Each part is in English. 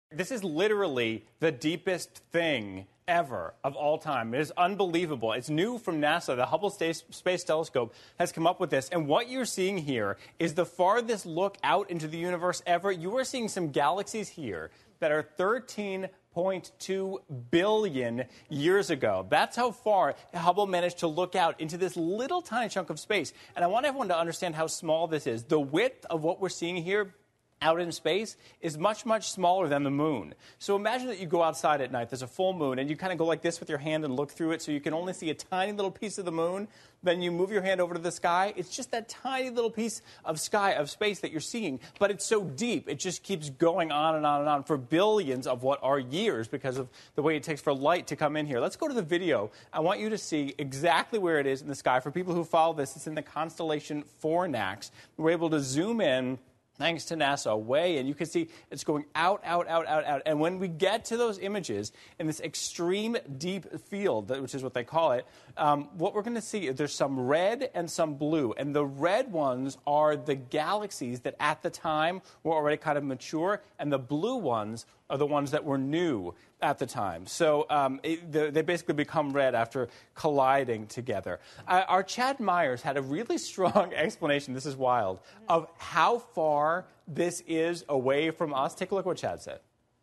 This is literally the deepest thing ever of all time. It is unbelievable. It's new from NASA. The Hubble Space Telescope has come up with this. And what you're seeing here is the farthest look out into the universe ever. You are seeing some galaxies here that are 13.2 billion years ago. That's how far Hubble managed to look out into this little tiny chunk of space. And I want everyone to understand how small this is. The width of what we're seeing here out in space is much, much smaller than the moon. So imagine that you go outside at night, there's a full moon, and you kind of go like this with your hand and look through it so you can only see a tiny little piece of the moon. Then you move your hand over to the sky. It's just that tiny little piece of sky, of space that you're seeing, but it's so deep, it just keeps going on and on and on for billions of what are years because of the way it takes for light to come in here. Let's go to the video. I want you to see exactly where it is in the sky. For people who follow this, it's in the constellation Fornax. We're able to zoom in, thanks to NASA, way, and you can see it's going out, out, out, out, out. And when we get to those images in this extreme deep field, which is what they call it, what we're going to see is there's some red and some blue. And the red ones are the galaxies that at the time were already kind of mature, and the blue ones are the ones that were new at the time. So they basically become red after colliding together. Our Chad Myers had a really strong explanation, this is wild, of how far this is away from us. Take a look at what Chad said.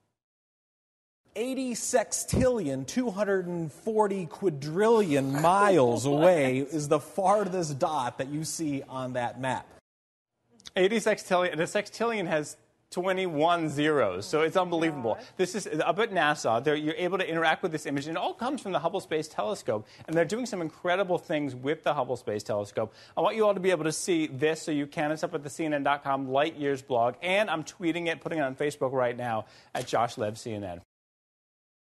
80 sextillion, 240 quadrillion miles away is the farthest dot that you see on that map. 80 sextillion, and a sextillion has 21 zeros, so it's unbelievable. This is up at NASA. You're able to interact with this image, and it all comes from the Hubble Space Telescope, and they're doing some incredible things with the Hubble Space Telescope. I want you all to be able to see this, so you can. It's up at the CNN.com Light Years blog, and I'm tweeting it, putting it on Facebook right now at Josh Levs CNN.